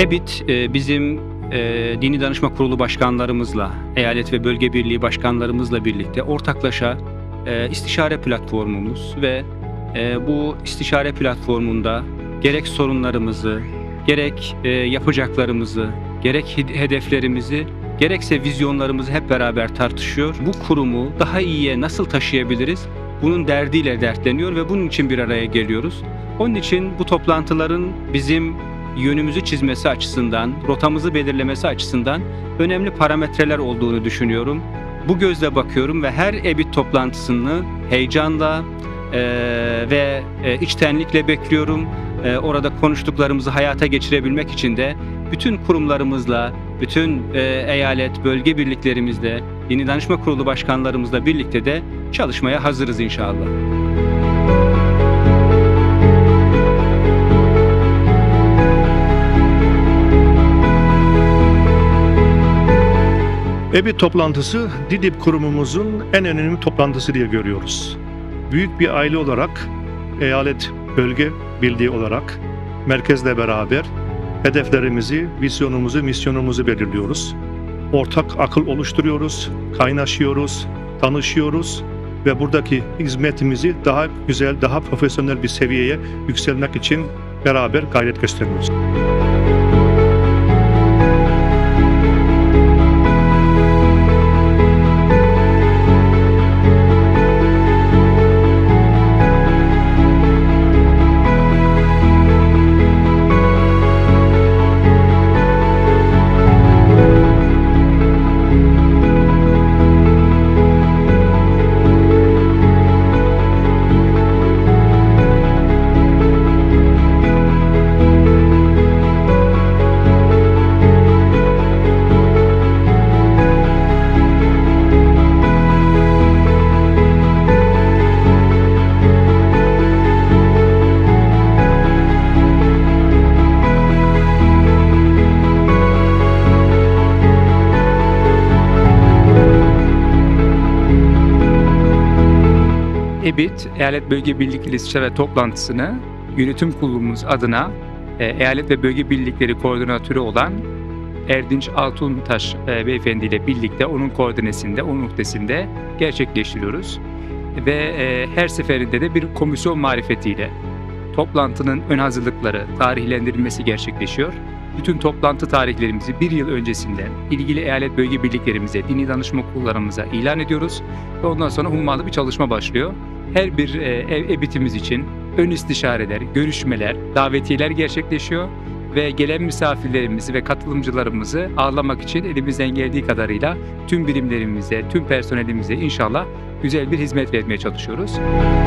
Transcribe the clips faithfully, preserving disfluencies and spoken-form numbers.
EBİT e, bizim e, Dini Danışma Kurulu başkanlarımızla, eyalet ve bölge birliği başkanlarımızla birlikte ortaklaşa e, istişare platformumuz ve e, bu istişare platformunda gerek sorunlarımızı, gerek e, yapacaklarımızı, gerek hedeflerimizi, gerekse vizyonlarımızı hep beraber tartışıyor. Bu kurumu daha iyiye nasıl taşıyabiliriz? Bunun derdiyle dertleniyor ve bunun için bir araya geliyoruz. Onun için bu toplantıların bizim yönümüzü çizmesi açısından, rotamızı belirlemesi açısından önemli parametreler olduğunu düşünüyorum. Bu gözle bakıyorum ve her EBİT toplantısını heyecanla e, ve e, içtenlikle bekliyorum. E, orada konuştuklarımızı hayata geçirebilmek için de bütün kurumlarımızla, bütün e, eyalet, bölge birliklerimizle, Dini Danışma Kurulu başkanlarımızla birlikte de çalışmaya hazırız inşallah. EBİT toplantısı DİDİB kurumumuzun en önemli toplantısı diye görüyoruz. Büyük bir aile olarak, eyalet bölge birliği olarak merkezle beraber hedeflerimizi, vizyonumuzu, misyonumuzu belirliyoruz. Ortak akıl oluşturuyoruz, kaynaşıyoruz, tanışıyoruz ve buradaki hizmetimizi daha güzel, daha profesyonel bir seviyeye yükselmek için beraber gayret gösteriyoruz. EBİT, Eyalet Bölge Birlikleri İstişare Toplantısı'nı yönetim kurulumuz adına e, Eyalet ve Bölge Birlikleri Koordinatörü olan Erdinç Altuntaş e, Beyefendi ile birlikte onun koordinesinde, onun muhtesinde gerçekleştiriyoruz. Ve e, her seferinde de bir komisyon marifetiyle toplantının ön hazırlıkları, tarihlendirilmesi gerçekleşiyor. Bütün toplantı tarihlerimizi bir yıl öncesinden ilgili eyalet bölge birliklerimize, dini danışma kurullarımıza ilan ediyoruz ve ondan sonra hummalı bir çalışma başlıyor. Her bir e, EBİT'imiz için ön istişareler, görüşmeler, davetiyeler gerçekleşiyor ve gelen misafirlerimizi ve katılımcılarımızı ağırlamak için elimizden geldiği kadarıyla tüm birimlerimize, tüm personelimize inşallah güzel bir hizmet vermeye çalışıyoruz.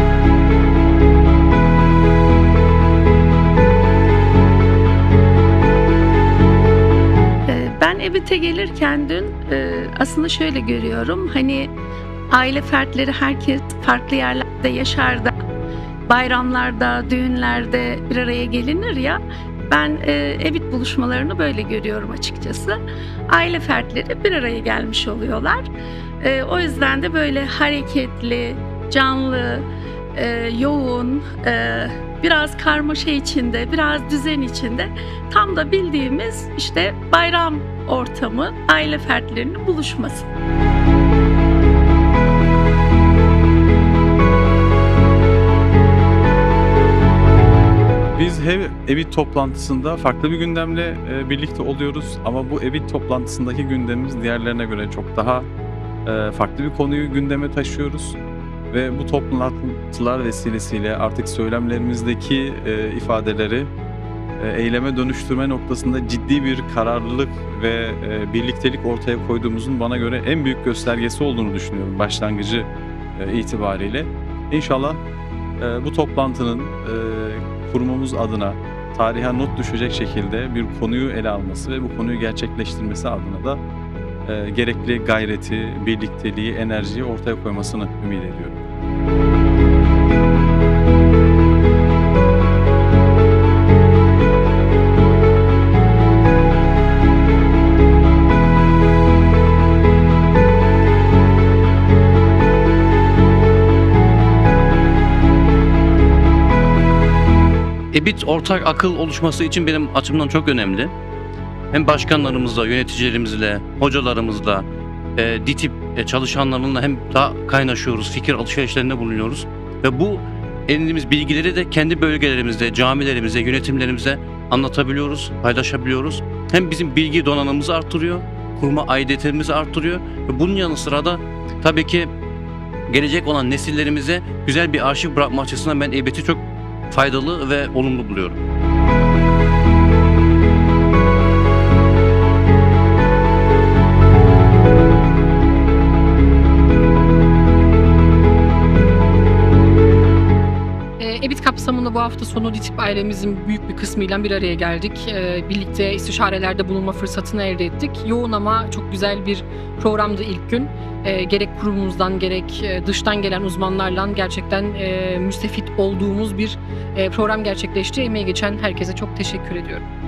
Ben EBİT'e gelirken dün aslında şöyle görüyorum, hani aile fertleri herkes farklı yerlerde yaşar da bayramlarda, düğünlerde bir araya gelinir ya, ben EBİT buluşmalarını böyle görüyorum açıkçası. Aile fertleri bir araya gelmiş oluyorlar. O yüzden de böyle hareketli, canlı, yoğun, biraz karmaşa içinde, biraz düzen içinde, tam da bildiğimiz işte bayram ortamı, aile fertlerinin buluşması. Biz her EBİT toplantısında farklı bir gündemle birlikte oluyoruz ama bu EBİT toplantısındaki gündemimiz diğerlerine göre çok daha farklı bir konuyu gündeme taşıyoruz. Ve bu toplantılar vesilesiyle artık söylemlerimizdeki e, ifadeleri e, eyleme dönüştürme noktasında ciddi bir kararlılık ve e, birliktelik ortaya koyduğumuzun bana göre en büyük göstergesi olduğunu düşünüyorum başlangıcı e, itibariyle. İnşallah e, bu toplantının e, kurumumuz adına tarihe not düşecek şekilde bir konuyu ele alması ve bu konuyu gerçekleştirmesi adına da e, gerekli gayreti, birlikteliği, enerjiyi ortaya koymasını ümit ediyorum. EBİT ortak akıl oluşması için benim açımdan çok önemli. hem başkanlarımızla, yöneticilerimizle, hocalarımızla, e, DİTİB e, çalışanlarımızla hem daha kaynaşıyoruz, fikir alışverişlerinde bulunuyoruz. Ve bu edindiğimiz bilgileri de kendi bölgelerimizde, camilerimize, yönetimlerimize anlatabiliyoruz, paylaşabiliyoruz. Hem bizim bilgi donanımımızı artırıyor, kurma aidiyetimizi artırıyor. Ve bunun yanı sıra da tabii ki gelecek olan nesillerimize güzel bir arşiv bırakma açısından ben E-Bet'i çok faydalı ve olumlu buluyorum. EBİT kapsamında bu hafta sonu DİTİB ailemizin büyük bir kısmıyla bir araya geldik. Birlikte istişarelerde bulunma fırsatını elde ettik. Yoğun ama çok güzel bir programdı ilk gün. Gerek kurumumuzdan gerek dıştan gelen uzmanlarla gerçekten müstefit olduğumuz bir program gerçekleşti. Emeği geçen herkese çok teşekkür ediyorum.